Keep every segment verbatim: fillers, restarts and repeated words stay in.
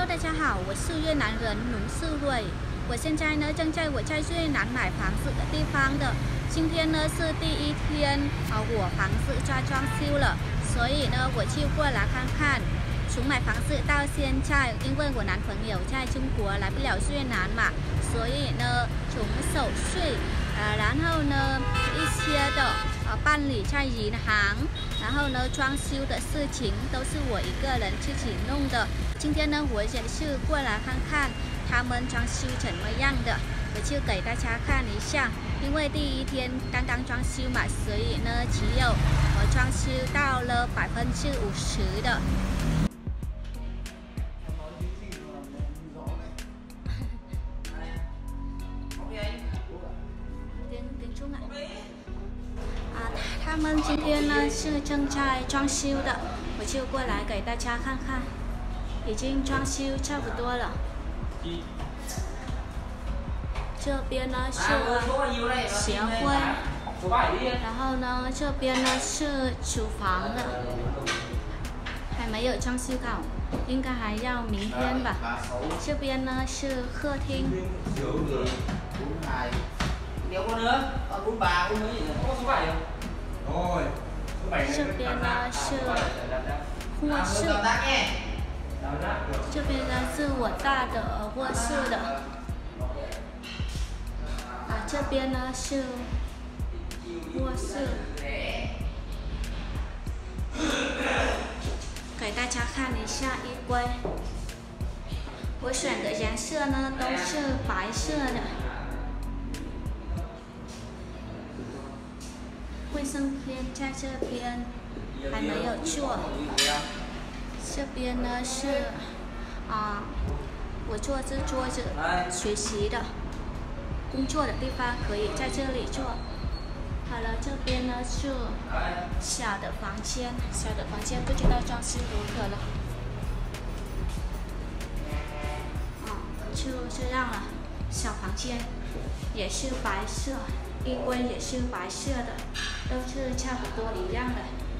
大家好，我是越南人龙世瑞。我现在呢正在我在越南买房子的地方的。今天呢是第一天啊，我房子在装修了，所以呢我就过来看看。从买房子到现在，因为我男朋友在中国来不了越南嘛，所以呢从手续呃，然后呢一些的呃办理在银行，然后呢装修的事情都是我一个人自己弄的。今天呢我也是过来看看他们装修怎么样的，我就给大家看一下。因为第一天刚刚装修嘛，所以呢只有我装修到了百分之五十的。啊，他们今天呢是正在装修的，我就过来给大家看看，已经装修差不多了。这边呢是协会，然后呢这边呢是厨房的，还没有装修好，应该还要明天吧。这边呢是客厅。这边呢是卧室，这边呢是我大的卧室的，啊，这边呢是卧室，给大家看一下衣柜。我选的颜色呢都是白色的。卫生间在这边还没有做，这边呢是啊，我坐这桌子学习的，工作的地方可以在这里做。好了，这边呢是小的房间，小的房间不知道装修如何了。啊，就这样了，小房间也是白色。衣柜也是白色的，都是差不多一样的。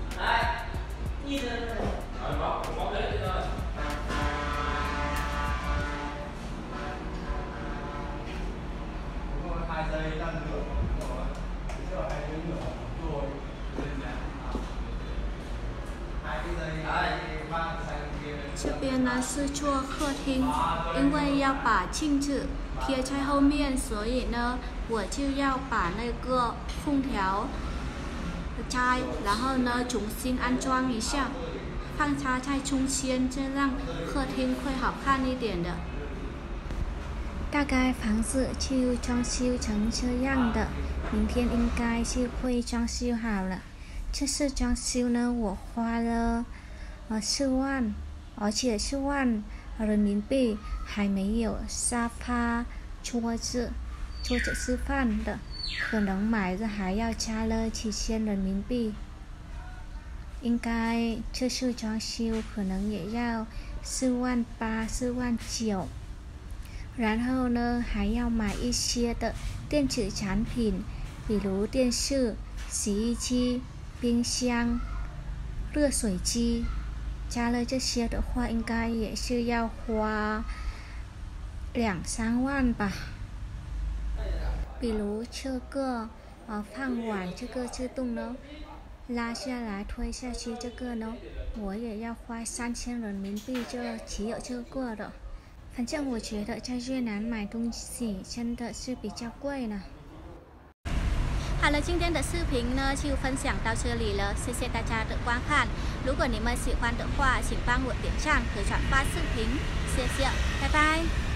这边呢是做客厅，因为要把镜子贴在后面，所以呢我就要把那个空调拆，然后呢重新安装一下，放它在中间，这样客厅会好看一点的。大概房子就装修成这样的，明天应该是会装修好了。这次装修呢，我花了呃四万，而且四万人民币，还没有沙发、桌子。桌子吃饭的，可能买的还要加了七千人民币。应该这次装修可能也要四万八、四万九。然后呢，还要买一些的电子产品，比如电视、洗衣机、冰箱、热水机。加了这些的话，应该也是要花两三万吧。比如这个呃饭碗，这个自动呢拉下来推下去，这个呢我也要花三千人民币，这只有这个的。反正我觉得在越南买东西真的是比较贵呢。好了，今天的视频呢就分享到这里了，谢谢大家的观看。如果你们喜欢的话，请帮我点赞和转发视频，谢谢，拜拜。